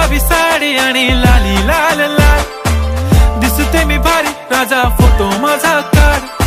गुलाबी साडी आणि लाली लाल लाल दिसते मी भारी राजा फोटो माझा काढ।